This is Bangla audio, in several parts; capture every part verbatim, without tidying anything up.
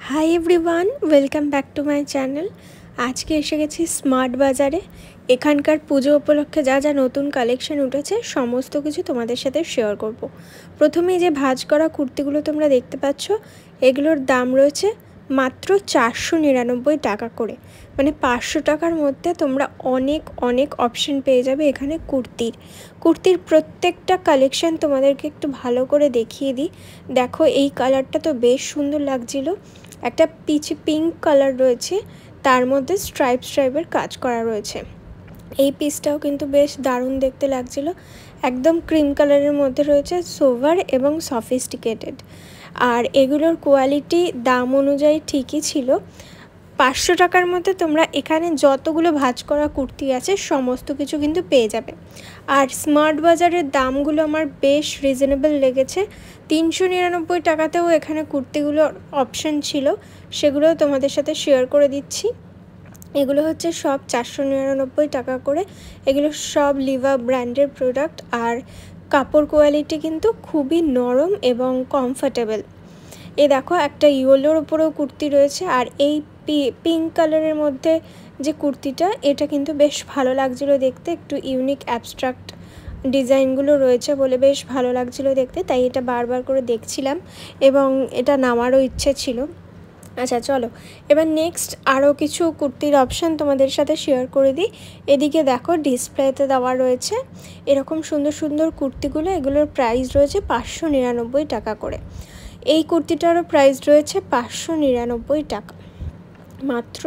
High everyone, welcome back to my channel. আজকে এসে গেছি স্মার্ট বাজারে। এখানকার পুজো উপলক্ষে যা যা নতুন কালেকশন উঠেছে সমস্ত কিছু তোমাদের সাথে শেয়ার করব। প্রথমেই যে ভাঁজ করা কুর্তিগুলো তোমরা দেখতে পাচ্ছ, এগুলোর দাম রয়েছে মাত্র চারশো নিরানব্বই টাকা করে, মানে পাঁচশো টাকার মধ্যে তোমরা অনেক অনেক অপশন পেয়ে যাবে এখানে কুর্তির। কুর্তির প্রত্যেকটা কালেকশন তোমাদেরকে একটু ভালো করে দেখিয়ে দিই। দেখো, এই কালারটা তো বেশ সুন্দর লাগছিল। একটা পিচ পিঙ্ক কালার রয়েছে, তার মধ্যে স্ট্রাইপ স্ট্রাইপের কাজ করা রয়েছে। এই পিসটাও কিন্তু বেশ দারুণ দেখতে লাগছিল। একদম ক্রিম কালারের মধ্যে রয়েছে, সোভার এবং সফিস্টিকেটেড। আর এগুলোর কোয়ালিটি দাম অনুযায়ী ঠিকই ছিল। পাঁচশো টাকার মধ্যে তোমরা এখানে যতগুলো ভাঁজ করা কুর্তি আছে সমস্ত কিছু কিন্তু পেয়ে যাবে। আর স্মার্ট বাজারের দামগুলো আমার বেশ রিজনেবল লেগেছে। তিনশো নিরানব্বই টাকাতেও এখানে কুর্তিগুলোর অপশান ছিল, সেগুলোও তোমাদের সাথে শেয়ার করে দিচ্ছি। এগুলো হচ্ছে সব চারশো নিরানব্বই টাকা করে। এগুলো সব লিভা ব্র্যান্ডের প্রোডাক্ট, আর কাপড় কোয়ালিটি কিন্তু খুবই নরম এবং কমফর্টেবল। এ দেখো, একটা ইয়েলোর উপরেও কুর্তি রয়েছে, আর এই পিঙ্ক কালারের মধ্যে যে কুর্তিটা, এটা কিন্তু বেশ ভালো লাগছিলো দেখতে। একটু ইউনিক অ্যাবস্ট্রাক্ট ডিজাইনগুলো রয়েছে বলে বেশ ভালো লাগছিলো দেখতে, তাই এটা বারবার করে দেখছিলাম এবং এটা নেওয়ারও ইচ্ছে ছিল। আচ্ছা চলো, এবার নেক্সট আরও কিছু কুর্তির অপশান তোমাদের সাথে শেয়ার করে দিই। এদিকে দেখো, ডিসপ্লেতে দেওয়া রয়েছে এরকম সুন্দর সুন্দর কুর্তিগুলো। এগুলোর প্রাইস রয়েছে পাঁচশো নিরানব্বই টাকা করে। এই কুর্তিটারও প্রাইস রয়েছে পাঁচশো নিরানব্বই টাকা। মাত্র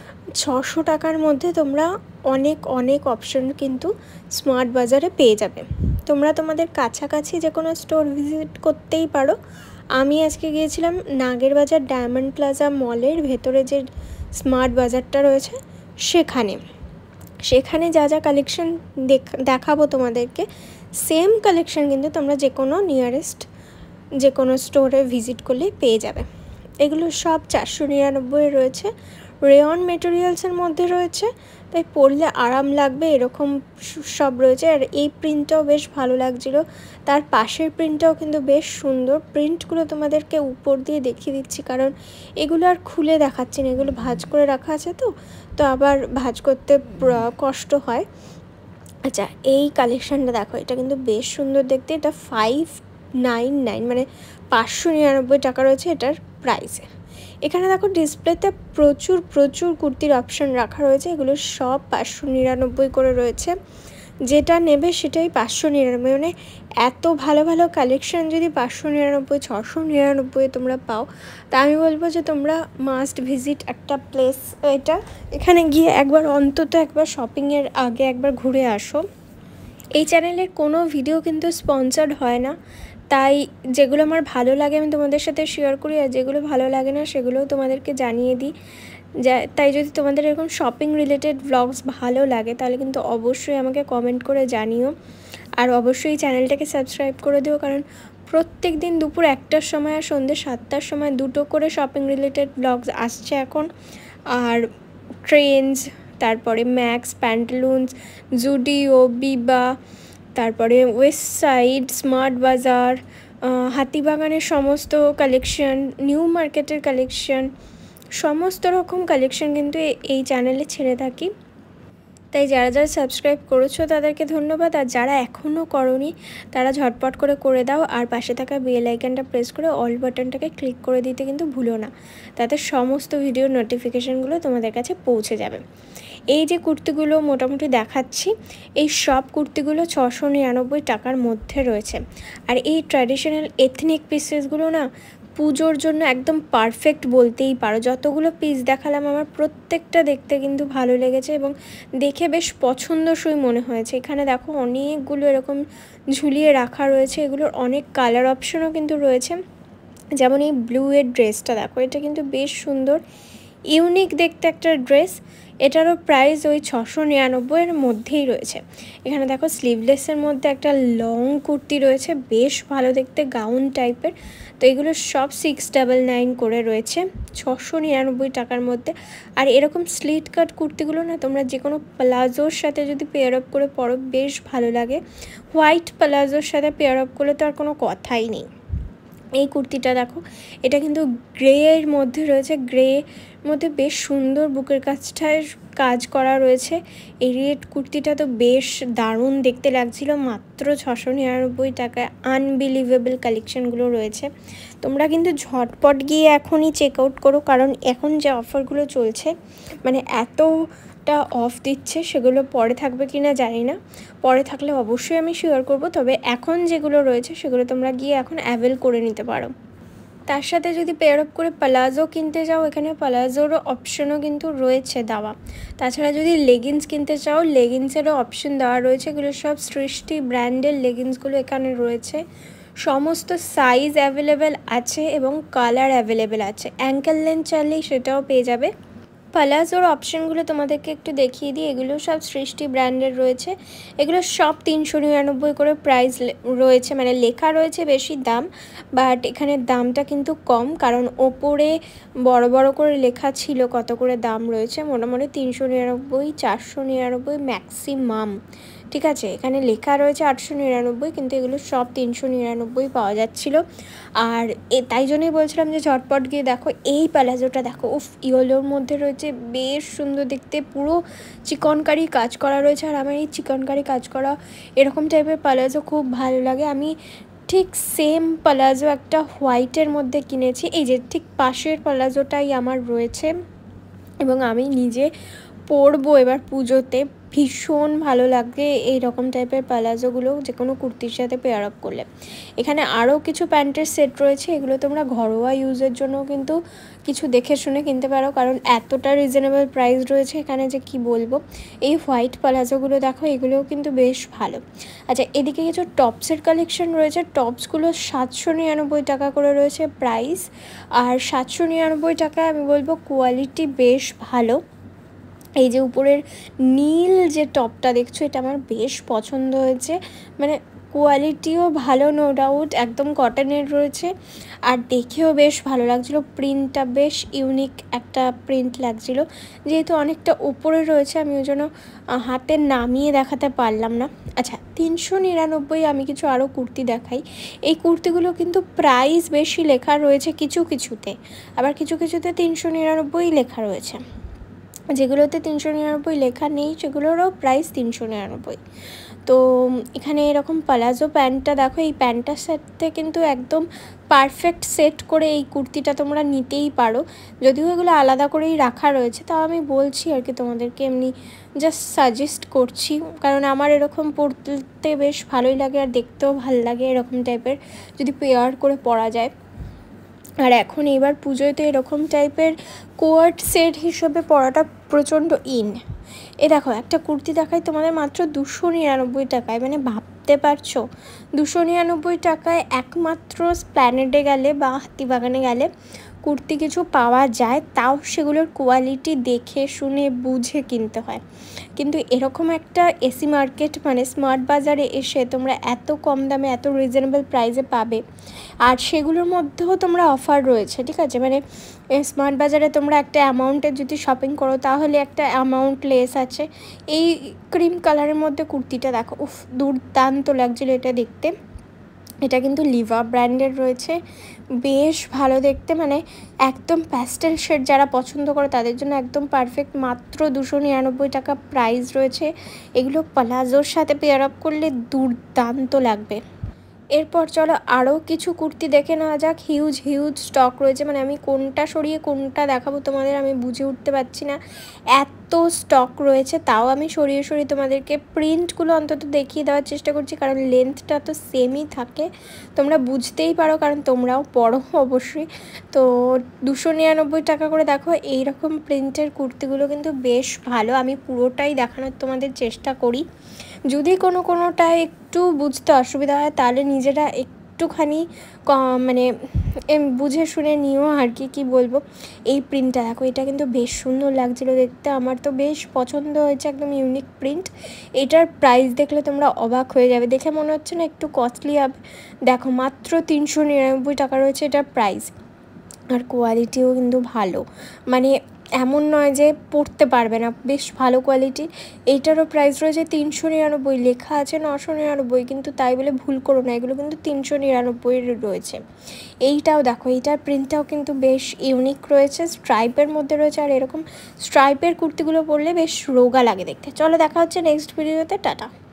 ছশো টাকার মধ্যে তোমরা অনেক অনেক অপশন কিন্তু স্মার্ট বাজারে পেয়ে যাবে। তোমরা তোমাদের কাছাকাছি যে কোনো স্টোর ভিজিট করতেই পারো। আমি আজকে গিয়েছিলাম নাগের বাজার ডায়মন্ড প্লাজা মলের ভেতরে যে স্মার্ট বাজারটা রয়েছে সেখানে। সেখানে যা যা কালেকশন দেখাবো তোমাদেরকে, সেম কালেকশন কিন্তু তোমরা যে কোনো নিয়ারেস্ট যে কোনো স্টোরে ভিজিট করলেই পেয়ে যাবে। এগুলো সব চারশো নিরানব্বই রয়েছে, রেয়ন মেটেরিয়ালসের মধ্যে রয়েছে, তাই পরলে আরাম লাগবে এরকম সব রয়েছে। আর এই প্রিন্টটাও বেশ ভালো লাগছিলো, তার পাশের প্রিন্টটাও কিন্তু বেশ সুন্দর। প্রিন্টগুলো তোমাদেরকে উপর দিয়ে দেখিয়ে দিচ্ছি, কারণ এগুলো আর খুলে দেখাচ্ছি না, এগুলো ভাঁজ করে রাখা আছে তো তো আবার ভাঁজ করতে কষ্ট হয়। আচ্ছা, এই কালেকশানটা দেখো, এটা কিন্তু বেশ সুন্দর দেখতে। এটা ফাইভ নাইন নাইন মানে পাঁচশো নিরানব্বই টাকা রয়েছে এটার প্রাইসে। এখানে দেখো, ডিসপ্লেতে প্রচুর প্রচুর কুর্তির অপশান রাখা রয়েছে। এগুলো সব পাঁচশো নিরানব্বই করে রয়েছে। যেটা নেবে সেটাই পাঁচশো নিরানব্বই, মানে এত ভালো ভালো কালেকশান যদি পাঁচশো নিরানব্বই ছশো নিরানব্বই তোমরা পাও, তা আমি বলবো যে তোমরা মাস্ট ভিজিট একটা প্লেস এটা। এখানে গিয়ে একবার অন্তত একবার শপিংয়ের আগে একবার ঘুরে আসো। এই চ্যানেলের কোনো ভিডিও কিন্তু স্পন্সার্ড হয় না, তাই যেগুলো আমার ভালো লাগে আমি তোমাদের সাথে শেয়ার করি, আর যেগুলো ভালো লাগে না সেগুলোও তোমাদেরকে জানিয়ে দিই। যা তাই যদি তোমাদের এরকম শপিং রিলেটেড ব্লগস ভালো লাগে তাহলে কিন্তু অবশ্যই আমাকে কমেন্ট করে জানিও, আর অবশ্যই চ্যানেলটাকে সাবস্ক্রাইব করে দিও, কারণ প্রত্যেক দিন দুপুর একটার সময় আর সন্ধ্যে সাতটার সময় দুটো করে শপিং রিলেটেড ব্লগস আসছে এখন। আর ট্রেন্ডস, তারপরে ম্যাক্স, প্যান্টালুন্স, জুডিও, বিবা, তারপরে ওয়েস্ট সাইড, স্মার্ট বাজার, হাতিবাগানের সমস্ত কালেকশন, নিউ মার্কেটের কালেকশন, সমস্ত রকম কালেকশন কিন্তু এই চ্যানেলে ছেড়ে থাকি। তাই যারা যারা সাবস্ক্রাইব করেছো তাদেরকে ধন্যবাদ, আর যারা এখনও করোনি তারা ঝটপট করে করে দাও, আর পাশে থাকা বেল আইকনটা প্রেস করে অল বাটনটাকে ক্লিক করে দিতে কিন্তু ভুলো না, তাতে সমস্ত ভিডিওর নোটিফিকেশানগুলো তোমাদের কাছে পৌঁছে যাবে। এই যে কুর্তিগুলো মোটামুটি দেখাচ্ছি, এই সব কুর্তিগুলো ছশো নিরানব্বই টাকার মধ্যে রয়েছে। আর এই ট্র্যাডিশনাল এথনিক পিসেসগুলো না পুজোর জন্য একদম পারফেক্ট বলতেই পারো। যতগুলো পিস দেখালাম আমার প্রত্যেকটা দেখতে কিন্তু ভালো লেগেছে এবং দেখে বেশ পছন্দসই মনে হয়েছে। এখানে দেখো, অনেকগুলো এরকম ঝুলিয়ে রাখা রয়েছে। এগুলোর অনেক কালার অপশনও কিন্তু রয়েছে। যেমন এই ব্লু এর ড্রেসটা দেখো, এটা কিন্তু বেশ সুন্দর, ইউনিক দেখতে একটা ড্রেস। এটারও প্রাইস ওই ছশো নিরানব্বইয়ের মধ্যেই রয়েছে। এখানে দেখো, স্লিভলেসের মধ্যে একটা লং কুর্তি রয়েছে, বেশ ভালো দেখতে, গাউন টাইপের। তো এগুলো সব সিক্স ডাবল নাইন করে রয়েছে ছশো নিরানব্বই টাকার মধ্যে। আর এরকম স্লিট কাট কুর্তিগুলো না তোমরা যে কোনো প্লাজোর সাথে যদি পেয়ার আপ করে পরো বেশ ভালো লাগে। হোয়াইট প্লাজোর সাথে পেয়ার আপ করলে তো আর কোনো কথাই নেই। এই কুর্তিটা দেখো, এটা কিন্তু গ্রের মধ্যে রয়েছে, গ্রে মধ্যে বেশ সুন্দর বুকের কাছটায় কাজ করা রয়েছে। এই রেড কুর্তিটা তো বেশ দারুণ দেখতে লাগছিল, মাত্র ছশো নিরানব্বই টাকায় আনবিলিভেবল কালেকশনগুলো রয়েছে। তোমরা কিন্তু ঝটপট গিয়ে এখনই চেক আউট করো, কারণ এখন যে অফারগুলো চলছে মানে এতটা অফ দিচ্ছে, সেগুলো পরে থাকবে কি না জানি না, পরে থাকলে অবশ্যই আমি শেয়ার করব। তবে এখন যেগুলো রয়েছে সেগুলো তোমরা গিয়ে এখন অ্যাভেল করে নিতে পারো। তার সাথে যদি পেয়ার আপ করে প্লাজো কিনতে যাও, এখানে প্লাজোরও অপশনও কিন্তু রয়েছে দেওয়া। তাছাড়া যদি লেগিংস কিনতে চাও, লেগিংসেরও অপশন দেওয়া রয়েছে। এগুলো সব সৃষ্টি ব্র্যান্ডের লেগিংসগুলো এখানে রয়েছে। সমস্ত সাইজ অ্যাভেলেবেল আছে এবং কালার অ্যাভেলেবেল আছে। অ্যাঙ্কেল লেন্থ চাইলেই সেটাও পেয়ে যাবে। প্লাজোর অপশানগুলো তোমাদেরকে একটু দেখিয়ে দিই। এগুলো সব সৃষ্টি ব্র্যান্ডের রয়েছে। এগুলো সব তিনশো নিরানব্বই করে প্রাইস রয়েছে, মানে লেখা রয়েছে বেশি দাম, বাট এখানে দামটা কিন্তু কম, কারণ ওপরে বড় বড় করে লেখা ছিল কত করে দাম রয়েছে। মোটামুটি তিনশো নিরানব্বই, চারশো নিরানব্বই ম্যাক্সিমাম, ঠিক আছে। এখানে লেখা রয়েছে আটশো নিরানব্বই, কিন্তু এগুলো সব তিনশো নিরানব্বই পাওয়া যাচ্ছিল। আর এ তাই জন্যই বলছিলাম যে ঝটপট গিয়ে দেখো। এই প্লাজোটা দেখো, উফ, ইয়েলোর মধ্যে রয়েছে, বেশ সুন্দর দেখতে, পুরো চিকনকারি কাজ করা রয়েছে। আর আমার এই চিকনকারি কাজ করা এরকম টাইপের প্লাজো খুব ভালো লাগে। আমি ঠিক সেম প্লাজো একটা হোয়াইটের মধ্যে কিনেছি, এই যে ঠিক পাশের প্লাজোটাই আমার রয়েছে, এবং আমি নিজে পরবো এবার পুজোতে। ভীষণ ভালো লাগে এই রকম টাইপের প্লাজোগুলো যে কোনো কুর্তির সাথে পেয়ার আপ করলে। এখানে আরও কিছু প্যান্টের সেট রয়েছে, এগুলো তোমরা ঘরোয়া ইউজের জন্য কিন্তু কিছু দেখে শুনে কিনতে পারো, কারণ এতটা রিজনেবল প্রাইস রয়েছে এখানে যে কি বলবো। এই হোয়াইট প্লাজোগুলো দেখো, এগুলোও কিন্তু বেশ ভালো। আচ্ছা, এদিকে কিছু টপসের কালেকশন রয়েছে। টপসগুলো সাতশো নিরানব্বই টাকা করে রয়েছে প্রাইস, আর সাতশো নিরানব্বই টাকায় আমি বলবো কোয়ালিটি বেশ ভালো। এই যে উপরের নীল যে টপটা দেখছো, এটা আমার বেশ পছন্দ হয়েছে, মানে কোয়ালিটিও ভালো, নো ডাউট, একদম কটনের রয়েছে, আর দেখেও বেশ ভালো লাগছিলো। প্রিন্টটা বেশ ইউনিক একটা প্রিন্ট লাগছিলো। যেহেতু অনেকটা উপরে রয়েছে, আমি ওই জন্য হাতে নামিয়ে দেখাতে পারলাম না। আচ্ছা, তিনশো নিরানব্বই আমি কিছু আরও কুর্তি দেখাই। এই কুর্তিগুলো কিন্তু প্রাইস বেশি লেখা রয়েছে কিছু কিছুতে, আবার কিছু কিছুতে তিনশো নিরানব্বই লেখা রয়েছে। যেগুলোতে তিনশো নিরানব্বই লেখা নেই সেগুলোরও প্রাইস তিনশো নিরানব্বই। তো এখানে এরকম প্লাজো প্যান্টটা দেখো, এই প্যান্টটার সাথে কিন্তু একদম পারফেক্ট সেট করে এই কুর্তিটা তোমরা নিতেই পারো। যদিও এগুলো আলাদা করেই রাখা রয়েছে, তাও আমি বলছি আর কি তোমাদেরকে, এমনি জাস্ট সাজেস্ট করছি, কারণ আমার এরকম পরতে বেশ ভালোই লাগে, আর দেখতেও ভালো লাগে এরকম টাইপের যদি পেয়ার করে পরা যায়। আর এখন এবার পুজোয় তো এরকম টাইপের কোয়ার্ট সেট হিসেবে পরাটা প্রচণ্ড ইন। এ দেখো, একটা কুর্তি দেখাই তোমাদের মাত্র দুশো নিরানব্বই টাকায়, মানে ভাবতে পারছো দুশো নিরানব্বই টাকায় একমাত্র স্প্ল্যানেডে গেলে বা হাতিবাগানে গেলে কুর্তি কিছু পাওয়া যায়, তাও সেগুলোর কোয়ালিটি দেখে শুনে বুঝে কিনতে হয়। কিন্তু এরকম একটা এসি মার্কেট মানে স্মার্ট বাজারে এসে তোমরা এত কম দামে এত রিজনেবল প্রাইসে পাবে, আর সেগুলোর মধ্যেও তোমরা অফার রয়েছে, ঠিক আছে। মানে স্মার্ট বাজারে তোমরা একটা অ্যামাউন্টের যদি শপিং করো তাহলে একটা অ্যামাউন্ট লেস আছে। এই ক্রিম কালারের মধ্যে কুর্তিটা দেখো, উফ, দুর্দান্ত লাগছিলো এটা দেখতে। এটা কিন্তু লিভা ব্র্যান্ডের রয়েছে, বেশ ভালো দেখতে, মানে একদম প্যাস্টেল শেড যারা পছন্দ করে তাদের জন্য একদম পারফেক্ট। মাত্র দুশো নিরানব্বই টাকা প্রাইস রয়েছে। এগুলো প্লাজোর সাথে পেয়ার আপ করলে দুর্দান্ত লাগবে। এরপর চলো আরও কিছু কুর্তি দেখে নেওয়া যাক। হিউজ হিউজ স্টক রয়েছে, মানে আমি কোনটা সরিয়ে কোনটা দেখাবো তোমাদের আমি বুঝে উঠতে পারছি না, এত স্টক রয়েছে। তাও আমি সরিয়ে সরিয়ে তোমাদেরকে প্রিন্টগুলো অন্তত দেখিয়ে দেওয়ার চেষ্টা করছি, কারণ লেন্থটা তো সেমই থাকে, তোমরা বুঝতেই পারো, কারণ তোমরাও পড়ো অবশ্যই। তো দুশো নিরানব্বই টাকা করে দেখো, এইরকম প্রিন্টের কুর্তিগুলো কিন্তু বেশ ভালো। আমি পুরোটাই দেখানোর তোমাদের চেষ্টা করি, যদি কোনো কোনোটা একটু বুঝতে অসুবিধা হয় তাহলে নিজেরা একটুখানি মানে বুঝে শুনে নিও আর কি কী বলবো। এই প্রিন্টটা দেখো, এটা কিন্তু বেশ সুন্দর লাগছিলো দেখতে, আমার তো বেশ পছন্দ হয়েছে, একদম ইউনিক প্রিন্ট। এটার প্রাইস দেখলে তোমরা অবাক হয়ে যাবে, দেখে মনে হচ্ছে না একটু কস্টলি হবে। দেখো, মাত্র তিনশো নিরানব্বই টাকা রয়েছে এটার প্রাইস, আর কোয়ালিটিও কিন্তু ভালো, মানে এমন নয় যে পরতে পারবে না, বেশ ভালো কোয়ালিটি। এইটারও প্রাইস রয়েছে তিনশো নিরানব্বই, লেখা আছে নশো নিরানব্বই, কিন্তু তাই বলে ভুল করো না, এগুলো কিন্তু তিনশো নিরানব্বই রয়েছে। এইটাও দেখো, এইটার প্রিন্টটাও কিন্তু বেশ ইউনিক রয়েছে, স্ট্রাইপের মধ্যে রয়েছে। আর এরকম স্ট্রাইপের কুর্তিগুলো পরলে বেশ রোগা লাগে দেখতে। চলো দেখা হচ্ছে নেক্সট ভিডিওতে, টাটা।